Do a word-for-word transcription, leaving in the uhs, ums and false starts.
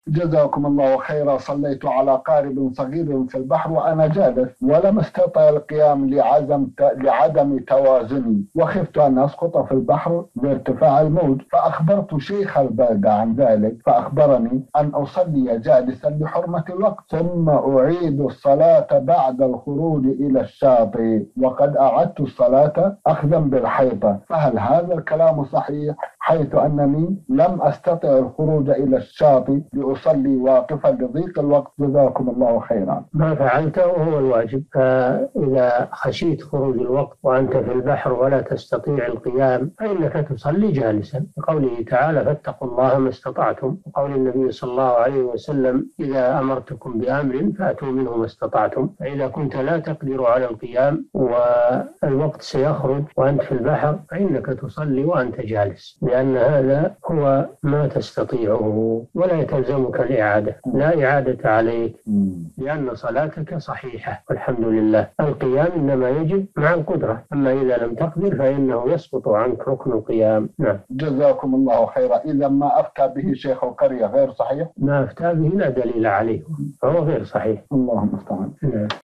جزاكم الله خيرا. صليت على قارب صغير في البحر وأنا جالس ولم استطع القيام لعدم لعدم توازني، وخفت أن أسقط في البحر لارتفاع الموج، فأخبرت شيخ البلدة عن ذلك فأخبرني أن أصلي جالسا لحرمة الوقت، ثم أعيد الصلاة بعد الخروج إلى الشاطئ، وقد أعدت الصلاة أخذا بالحيطة، فهل هذا الكلام صحيح حيث أنني لم أستطع الخروج إلى الشاطئ لأصلي واقفا لضيق الوقت؟ جزاكم الله خيرا. ما فعلته هو الواجب. فإذا خشيت خروج الوقت وأنت في البحر ولا تستطيع القيام فإنك تصلي جالسا، لقوله تعالى فاتقوا الله ما استطعتم، وقول النبي صلى الله عليه وسلم إذا أمرتكم بأمر فأتوا منه ما استطعتم. فإذا كنت لا تقدر على القيام والوقت سيخرج وأنت في البحر فإنك تصلي وأنت جالس، لأن هذا هو ما تستطيعه، ولا يتلزمك الإعادة، لا إعادة عليك لأن صلاتك صحيحة والحمد لله. القيام إنما يجب مع القدرة، أما إذا لم تقدر فإنه يسقط عنك ركن القيام. نعم. جزاكم الله خيرا. إذا ما أفتى به شيخ القرية غير صحيح؟ ما أفتى به لا دليل عليه، فهو غير صحيح. اللهم استعان.